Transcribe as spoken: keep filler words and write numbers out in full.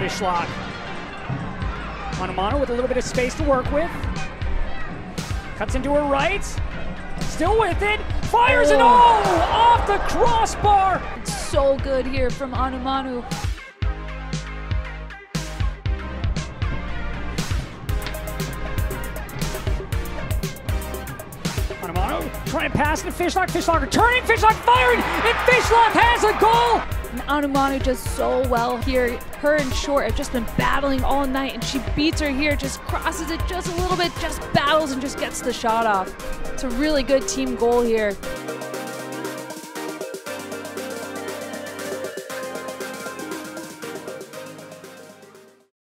Fishlock. Onumonu with a little bit of space to work with. Cuts into her right. Still with it. Fires oh. it all off the crossbar. It's so good here from Onumonu. Onumonu trying to pass to Fishlock. Fishlock returning. Fishlock firing. And Fishlock has a goal. And Onumonu does so well here. Her and Short have just been battling all night, and she beats her here, just crosses it just a little bit, just battles and just gets the shot off. It's a really good team goal here.